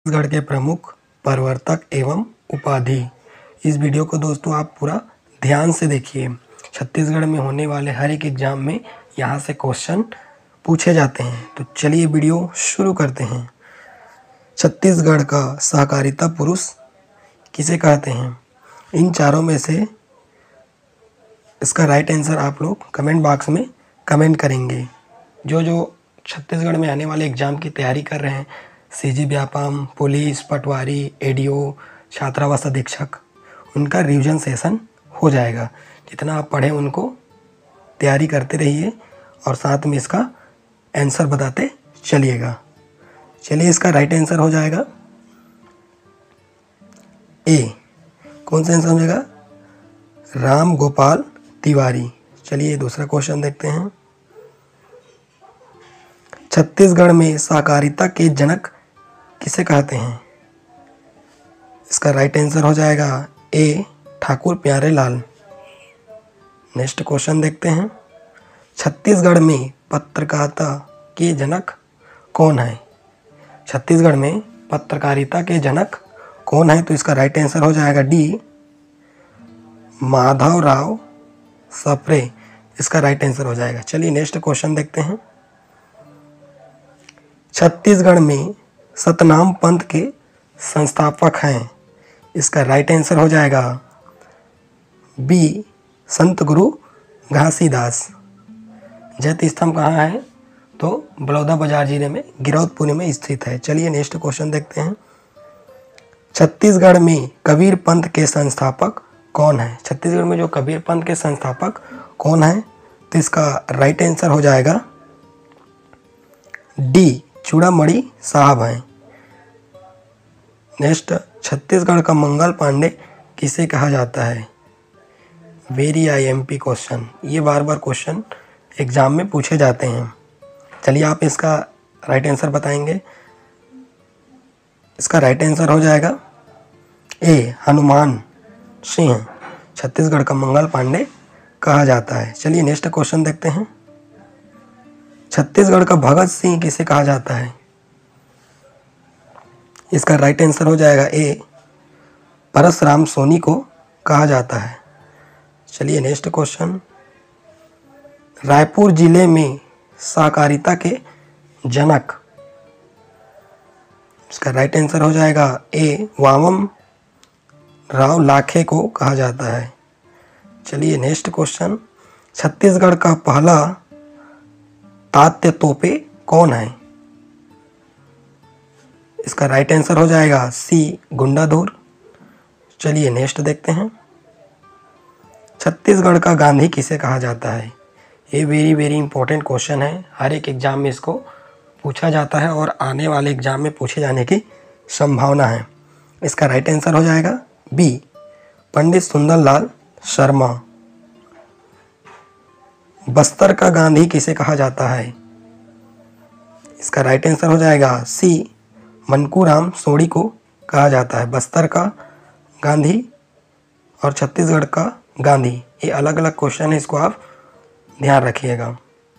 छत्तीसगढ़ के प्रमुख प्रवर्तक एवं उपाधि। इस वीडियो को दोस्तों आप पूरा ध्यान से देखिए। छत्तीसगढ़ में होने वाले हर एक एग्जाम में यहाँ से क्वेश्चन पूछे जाते हैं। तो चलिए वीडियो शुरू करते हैं। छत्तीसगढ़ का सहकारिता पुरुष किसे कहते हैं? इन चारों में से इसका राइट आंसर आप लोग कमेंट बॉक्स में कमेंट करेंगे। जो छत्तीसगढ़ में आने वाले एग्ज़ाम की तैयारी कर रहे हैं, CG Vyapam, police, patwari, ADO, छात्रावास अधीक्षक, उनका रिवीजन सेशन हो जाएगा। जितना आप पढ़ें उनको तैयारी करते रहिए और साथ में इसका आंसर बताते चलिएगा। चलिए इसका राइट आंसर हो जाएगा ए। कौन सा आंसर हो जाएगा? राम गोपाल तिवारी। चलिए दूसरा क्वेश्चन देखते हैं। छत्तीसगढ़ में सहकारिता के जनक किसे कहते हैं? इसका राइट आंसर हो जाएगा ए, ठाकुर प्यारे लाल। नेक्स्ट क्वेश्चन देखते हैं। छत्तीसगढ़ में पत्रकारिता के जनक कौन है? छत्तीसगढ़ में पत्रकारिता के जनक कौन है? तो इसका राइट आंसर हो जाएगा डी, माधवराव सप्रे। इसका राइट आंसर हो जाएगा। चलिए नेक्स्ट क्वेश्चन देखते हैं। छत्तीसगढ़ में सतनाम पंथ के संस्थापक हैं। इसका राइट आंसर हो जाएगा बी, संत गुरु घासीदास। जैत स्तंभ कहाँ है? तो बलौदा बाजार जिले में गिरौदपुरी में स्थित है। चलिए नेक्स्ट क्वेश्चन देखते हैं। छत्तीसगढ़ में कबीर पंथ के संस्थापक कौन है? छत्तीसगढ़ में जो कबीर पंथ के संस्थापक कौन है? तो इसका राइट आंसर हो जाएगा डी, चूड़ामणि साहब हैं। नेक्स्ट, छत्तीसगढ़ का मंगल पांडे किसे कहा जाता है? Very IMP question. ये बार बार क्वेश्चन एग्जाम में पूछे जाते हैं। चलिए आप इसका राइट आंसर बताएंगे। इसका राइट आंसर हो जाएगा ए, हनुमान सिंह। छत्तीसगढ़ का मंगल पांडे कहा जाता है। चलिए नेक्स्ट क्वेश्चन देखते हैं। छत्तीसगढ़ का भगत सिंह किसे कहा जाता है? इसका राइट आंसर हो जाएगा ए, परसराम सोनी को कहा जाता है। चलिए नेक्स्ट क्वेश्चन। रायपुर जिले में सहकारिता के जनक, इसका राइट आंसर हो जाएगा ए, वामन राव लाखे को कहा जाता है। चलिए नेक्स्ट क्वेश्चन। छत्तीसगढ़ का पहला तात्य तोपे कौन है? इसका राइट आंसर हो जाएगा सी, गुंडाधुर। चलिए नेक्स्ट देखते हैं। छत्तीसगढ़ का गांधी किसे कहा जाता है? ये वेरी इंपॉर्टेंट क्वेश्चन है। हर एक एग्जाम में इसको पूछा जाता है और आने वाले एग्जाम में पूछे जाने की संभावना है। इसका राइट आंसर हो जाएगा बी, पंडित सुंदरलाल शर्मा। बस्तर का गांधी किसे कहा जाता है? इसका राइट आंसर हो जाएगा सी, मनकूराम सोढ़ी को कहा जाता है। बस्तर का गांधी और छत्तीसगढ़ का गांधी, ये अलग अलग क्वेश्चन है, इसको आप ध्यान रखिएगा।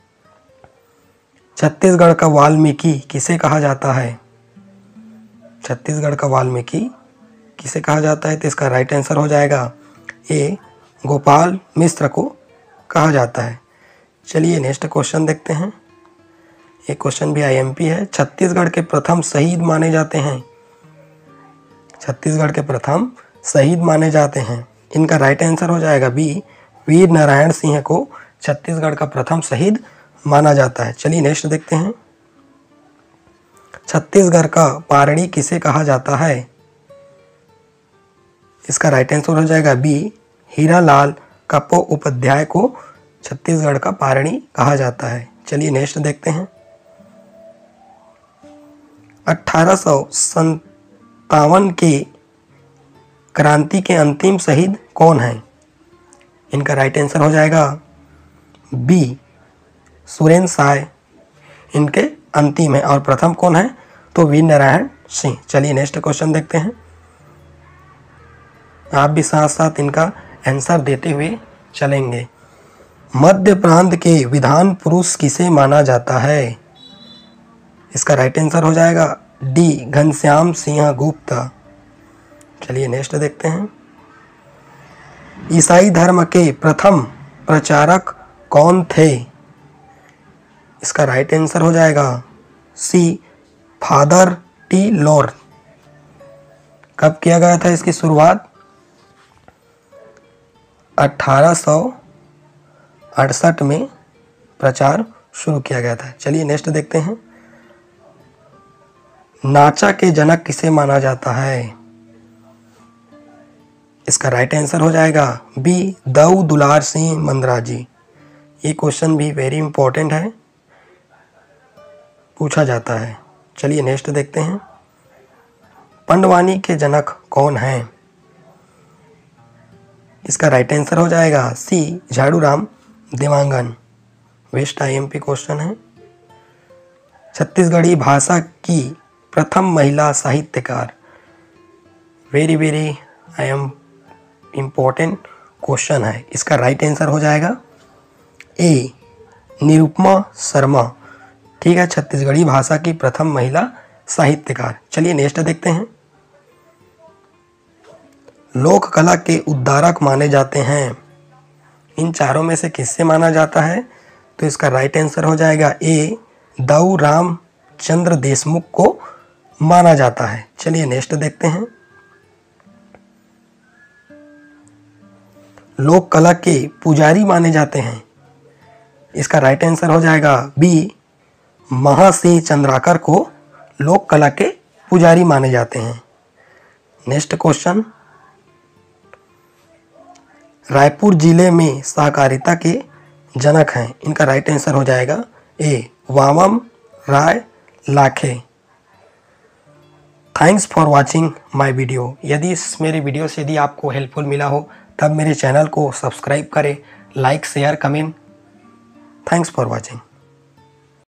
छत्तीसगढ़ का वाल्मीकि किसे कहा जाता है? छत्तीसगढ़ का वाल्मीकि किसे कहा जाता है? तो इसका राइट आंसर हो जाएगा ए, गोपाल मिश्र को कहा जाता है। चलिए नेक्स्ट क्वेश्चन देखते हैं। ये क्वेश्चन भी IMP है। छत्तीसगढ़ के प्रथम शहीद माने जाते हैं। छत्तीसगढ़ के प्रथम शहीद माने जाते हैं। इनका राइट आंसर हो जाएगा बी, वीर नारायण सिंह को छत्तीसगढ़ का प्रथम शहीद माना जाता है। चलिए नेक्स्ट देखते हैं। छत्तीसगढ़ का पारणी किसे कहा जाता है? इसका राइट आंसर हो जाएगा बी, हीरालाल कापो उपाध्याय को छत्तीसगढ़ का पारणी कहा जाता है। चलिए नेक्स्ट देखते हैं। 1857 के क्रांति के अंतिम शहीद कौन है? इनका राइट आंसर हो जाएगा बी, सुरेंद्र साय इनके अंतिम है और प्रथम कौन है? तो वीर नारायण सिंह। चलिए नेक्स्ट क्वेश्चन देखते हैं। आप भी साथ साथ इनका आंसर देते हुए चलेंगे। मध्य प्रांत के विधान पुरुष किसे माना जाता है? इसका राइट आंसर हो जाएगा डी घनश्याम सिंह गुप्त। चलिए नेक्स्ट देखते हैं। ईसाई धर्म के प्रथम प्रचारक कौन थे? इसका राइट आंसर हो जाएगा सी फादर टी लॉर। कब किया गया था इसकी शुरुआत? 1868 में प्रचार शुरू किया गया था। चलिए नेक्स्ट देखते हैं। नाचा के जनक किसे माना जाता है? इसका राइट आंसर हो जाएगा बी दाऊ दुलार सिंह मंदराजी। ये क्वेश्चन भी वेरी इंपॉर्टेंट है, पूछा जाता है। चलिए नेक्स्ट देखते हैं। पंडवानी के जनक कौन हैं? इसका राइट आंसर हो जाएगा C Jhaduram Dewangan. West IMP question है। छत्तीसगढ़ी भाषा की प्रथम महिला साहित्यकार। Very I M important question है। इसका राइट आंसर हो जाएगा ए निरुपमा शर्मा। ठीक है, छत्तीसगढ़ी भाषा की प्रथम महिला साहित्यकार। चलिए नेक्स्ट देखते हैं। लोक कला के उद्धारक माने जाते हैं। इन चारों में से किससे माना जाता है? तो इसका राइट आंसर हो जाएगा ए दाऊ रामचंद्र देशमुख को माना जाता है। चलिए नेक्स्ट देखते हैं। लोक कला के पुजारी माने जाते हैं। इसका राइट आंसर हो जाएगा बी महासिंह चंद्राकर को लोक कला के पुजारी माने जाते हैं। Next question. रायपुर जिले में सहकारिता के जनक हैं। इनका राइट आंसर हो जाएगा A Waman Rai Lakhe. Thanks for watching my video. यदि मेरे वीडियो से यदि आपको हेल्पफुल मिला हो तब मेरे चैनल को सब्सक्राइब करें, like share comment. Thanks for watching.